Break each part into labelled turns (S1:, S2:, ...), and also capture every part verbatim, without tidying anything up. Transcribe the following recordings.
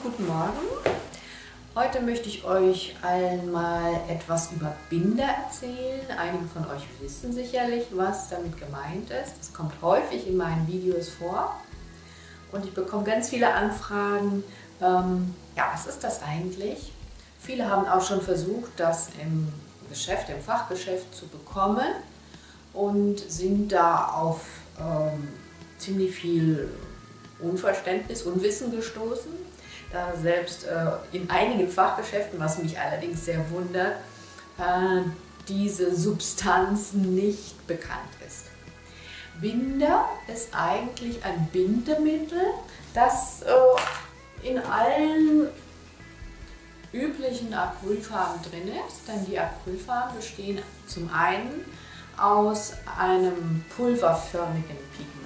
S1: Guten Morgen. Heute möchte ich euch allen mal etwas über Binder erzählen. Einige von euch wissen sicherlich, was damit gemeint ist. Es kommt häufig in meinen Videos vor und ich bekomme ganz viele Anfragen. Ähm, ja, was ist das eigentlich? Viele haben auch schon versucht, das im Geschäft, im Fachgeschäft zu bekommen und sind da auf ähm, ziemlich viel Unverständnis, Unwissen gestoßen, da selbst äh, in einigen Fachgeschäften, was mich allerdings sehr wundert, äh, diese Substanz nicht bekannt ist. Binder ist eigentlich ein Bindemittel, das äh, in allen üblichen Acrylfarben drin ist, denn die Acrylfarben bestehen zum einen aus einem pulverförmigen Pigment.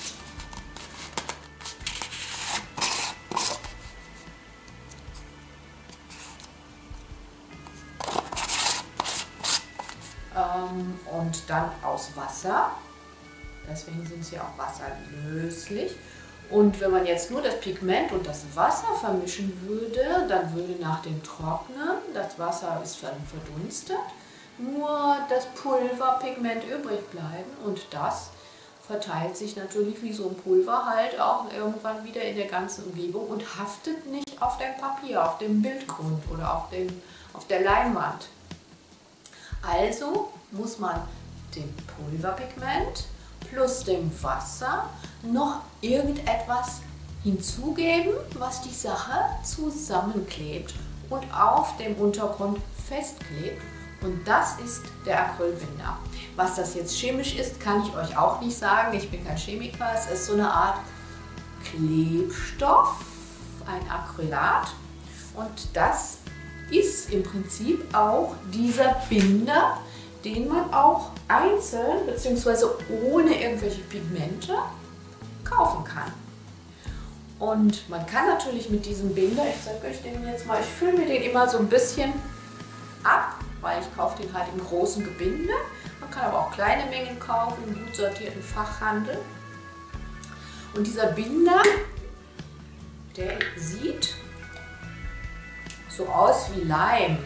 S1: Und dann aus Wasser, deswegen sind sie auch wasserlöslich. Und wenn man jetzt nur das Pigment und das Wasser vermischen würde, dann würde nach dem Trocknen, das Wasser ist dann verdunstet, nur das Pulverpigment übrig bleiben und das verteilt sich natürlich wie so ein Pulver halt auch irgendwann wieder in der ganzen Umgebung und haftet nicht auf dem Papier, auf dem Bildgrund oder auf, dem, auf der Leinwand. Also muss man dem Pulverpigment plus dem Wasser noch irgendetwas hinzugeben, was die Sache zusammenklebt und auf dem Untergrund festklebt. Und das ist der Acrylbinder. Was das jetzt chemisch ist, kann ich euch auch nicht sagen. Ich bin kein Chemiker. Es ist so eine Art Klebstoff, ein Acrylat. Und das ist im Prinzip auch dieser Binder, den man auch einzeln bzw. ohne irgendwelche Pigmente kaufen kann. Und man kann natürlich mit diesem Binder, ich zeige euch den jetzt mal, ich fülle mir den immer so ein bisschen ab, weil ich kaufe den halt im großen Gebinde. Man kann aber auch kleine Mengen kaufen im gut sortierten Fachhandel. Und dieser Binder, der sieht so aus wie Leim.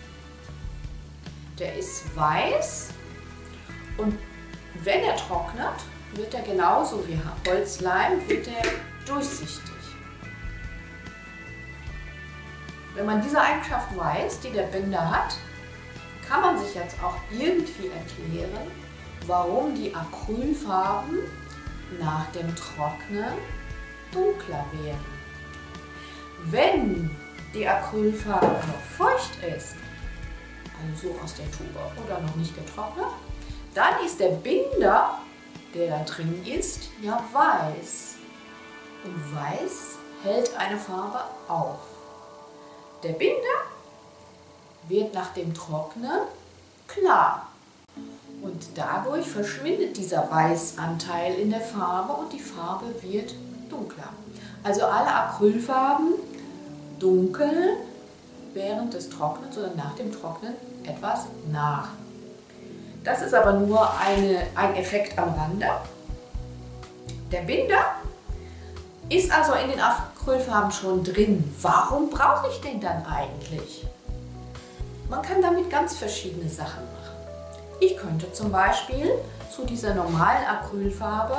S1: Der ist weiß und wenn er trocknet, wird er genauso wie Holzleim, wird er durchsichtig. Wenn man diese Eigenschaft weiß, die der Binder hat, kann man sich jetzt auch irgendwie erklären, warum die Acrylfarben nach dem Trocknen dunkler werden. Wenn die Acrylfarbe noch feucht ist, also so aus der Tube oder noch nicht getrocknet, dann ist der Binder, der da drin ist, ja weiß. Und weiß hält eine Farbe auf. Der Binder wird nach dem Trocknen klar. Und dadurch verschwindet dieser Weißanteil in der Farbe und die Farbe wird dunkler. Also alle Acrylfarben dunkeln während des Trocknens oder nach dem Trocknen etwas nach. Das ist aber nur eine, ein Effekt am Rande. Der Binder ist also in den Acrylfarben schon drin. Warum brauche ich den dann eigentlich? Man kann damit ganz verschiedene Sachen machen. Ich könnte zum Beispiel zu dieser normalen Acrylfarbe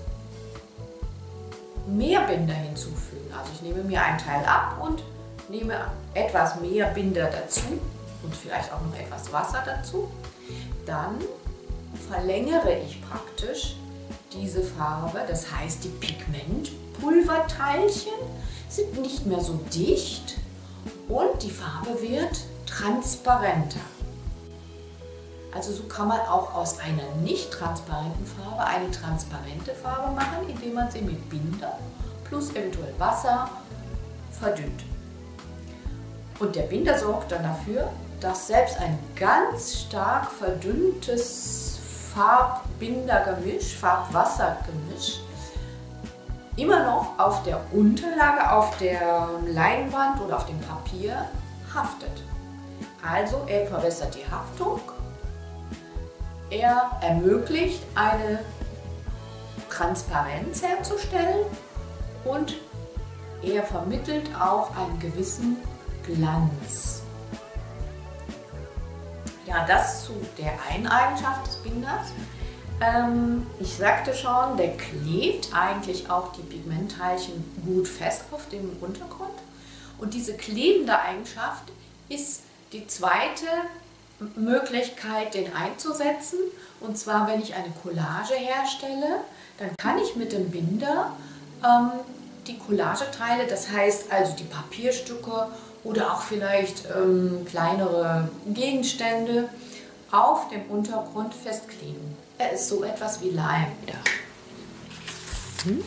S1: mehr Binder hinzufügen. Also ich nehme mir einen Teil ab und nehme etwas mehr Binder dazu und vielleicht auch noch etwas Wasser dazu. Dann verlängere ich praktisch diese Farbe. Das heißt, die Pigmentpulverteilchen sind nicht mehr so dicht und die Farbe wird transparenter. Also so kann man auch aus einer nicht transparenten Farbe eine transparente Farbe machen, indem man sie mit Binder plus eventuell Wasser verdünnt. Und der Binder sorgt dann dafür, dass selbst ein ganz stark verdünntes Farbbindergemisch, Farbwassergemisch, immer noch auf der Unterlage, auf der Leinwand oder auf dem Papier haftet. Also er verbessert die Haftung, er ermöglicht eine Transparenz herzustellen und er vermittelt auch einen gewissen Glanz. Ja, das zu der einen Eigenschaft des Binders. Ähm, ich sagte schon, der klebt eigentlich auch die Pigmentteilchen gut fest auf dem Untergrund. Und diese klebende Eigenschaft ist die zweite Möglichkeit, den einzusetzen. Und zwar, wenn ich eine Collage herstelle, dann kann ich mit dem Binder ähm, die Collageteile, das heißt also die Papierstücke oder auch vielleicht ähm, kleinere Gegenstände, auf dem Untergrund festkleben. Er ist so etwas wie Leim. Ja. Hm?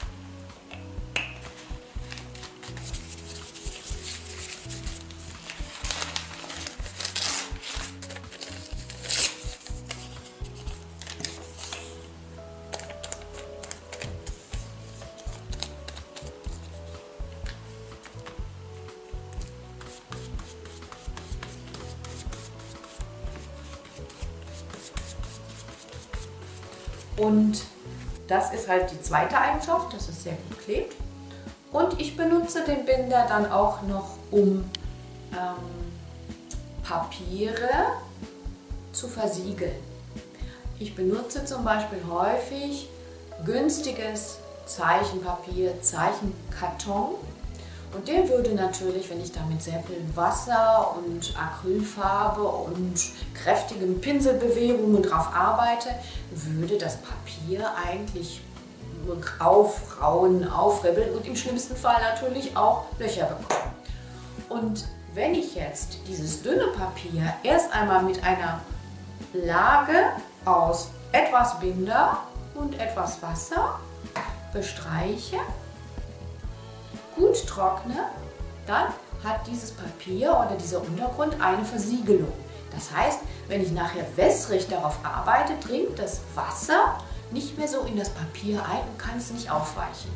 S1: Und das ist halt die zweite Eigenschaft, dass es sehr gut klebt. Und ich benutze den Binder dann auch noch, um ähm, Papiere zu versiegeln. Ich benutze zum Beispiel häufig günstiges Zeichenpapier, Zeichenkarton. Und der würde natürlich, wenn ich damit sehr viel Wasser und Acrylfarbe und kräftigen Pinselbewegungen drauf arbeite, würde das Papier eigentlich aufrauen, aufribbeln und im schlimmsten Fall natürlich auch Löcher bekommen. Und wenn ich jetzt dieses dünne Papier erst einmal mit einer Lage aus etwas Binder und etwas Wasser bestreiche, gut trockne, dann hat dieses Papier oder dieser Untergrund eine Versiegelung. Das heißt, wenn ich nachher wässrig darauf arbeite, dringt das Wasser nicht mehr so in das Papier ein und kann es nicht aufweichen.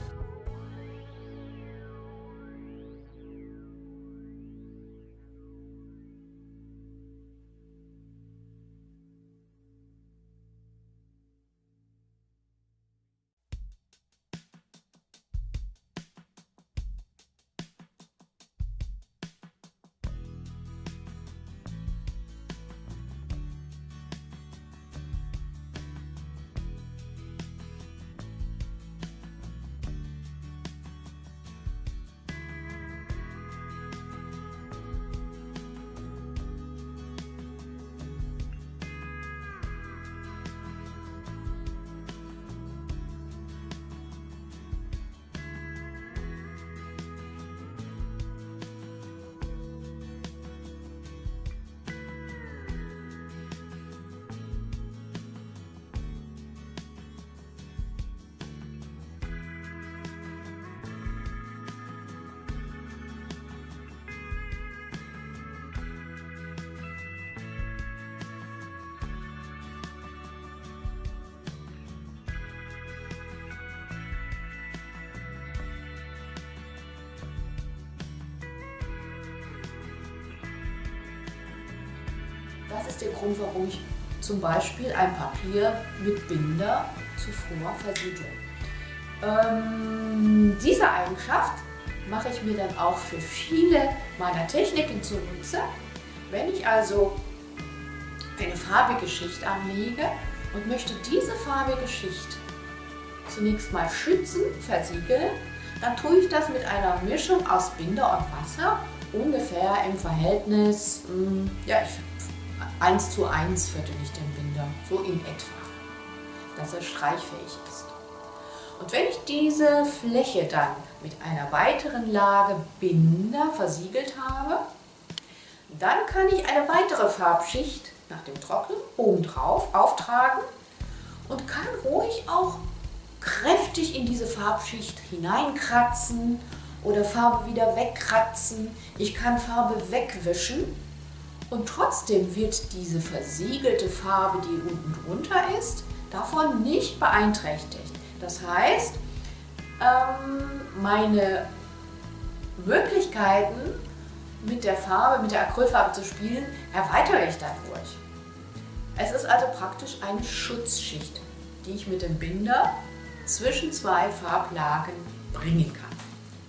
S1: Das ist der Grund, warum ich zum Beispiel ein Papier mit Binder zuvor versiegle. Ähm, diese Eigenschaft mache ich mir dann auch für viele meiner Techniken zunutze. Wenn ich also eine farbige Schicht anlege und möchte diese farbige Schicht zunächst mal schützen, versiegeln, dann tue ich das mit einer Mischung aus Binder und Wasser, ungefähr im Verhältnis, ja, ich eins zu eins vertue ich den Binder, so in etwa, dass er streichfähig ist. Und wenn ich diese Fläche dann mit einer weiteren Lage Binder versiegelt habe, dann kann ich eine weitere Farbschicht nach dem Trocknen obendrauf auftragen und kann ruhig auch kräftig in diese Farbschicht hineinkratzen oder Farbe wieder wegkratzen. Ich kann Farbe wegwischen. Und trotzdem wird diese versiegelte Farbe, die unten drunter ist, davon nicht beeinträchtigt. Das heißt, ähm, meine Möglichkeiten mit der Farbe, mit der Acrylfarbe zu spielen, erweitere ich dadurch. Es ist also praktisch eine Schutzschicht, die ich mit dem Binder zwischen zwei Farblagen bringen kann.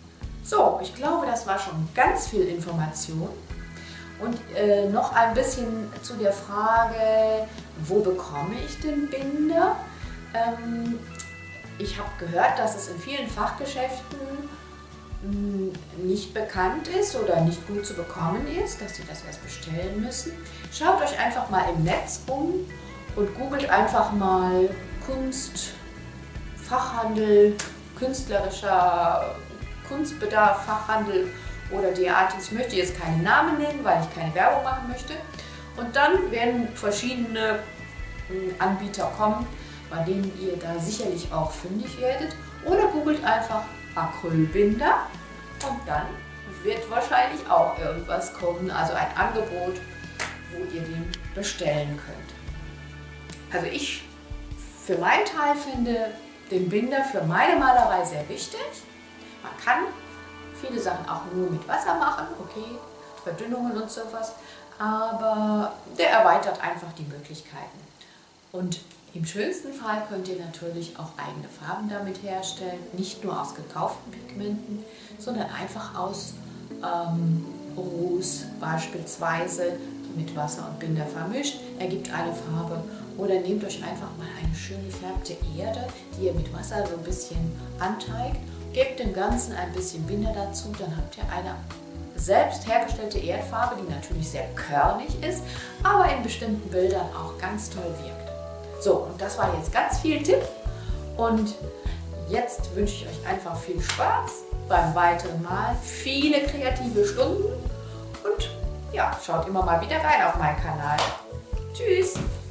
S1: So, ich glaube, das war schon ganz viel Information. Und äh, noch ein bisschen zu der Frage, wo bekomme ich den Binder? Ähm, ich habe gehört, dass es in vielen Fachgeschäften mh, nicht bekannt ist oder nicht gut zu bekommen ist, dass Sie das erst bestellen müssen. Schaut euch einfach mal im Netz um und googelt einfach mal Kunst, Fachhandel, künstlerischer Kunstbedarf, Fachhandel oder derartiges. Ich möchte jetzt keinen Namen nennen, weil ich keine Werbung machen möchte. Und dann werden verschiedene Anbieter kommen, bei denen ihr da sicherlich auch fündig werdet. Oder googelt einfach Acrylbinder und dann wird wahrscheinlich auch irgendwas kommen, also ein Angebot, wo ihr den bestellen könnt. Also ich für meinen Teil finde den Binder für meine Malerei sehr wichtig. Man kann viele Sachen auch nur mit Wasser machen, okay, Verdünnungen und sowas, aber der erweitert einfach die Möglichkeiten. Und im schönsten Fall könnt ihr natürlich auch eigene Farben damit herstellen, nicht nur aus gekauften Pigmenten, sondern einfach aus ähm, Ruß beispielsweise mit Wasser und Binder vermischt, ergibt eine Farbe. Oder nehmt euch einfach mal eine schön gefärbte Erde, die ihr mit Wasser so ein bisschen anteigt, gebt dem Ganzen ein bisschen Binder dazu, dann habt ihr eine selbst hergestellte Erdfarbe, die natürlich sehr körnig ist, aber in bestimmten Bildern auch ganz toll wirkt. So, und das war jetzt ganz viel Tipp und jetzt wünsche ich euch einfach viel Spaß beim weiteren Mal, viele kreative Stunden und ja, schaut immer mal wieder rein auf meinen Kanal. Tschüss!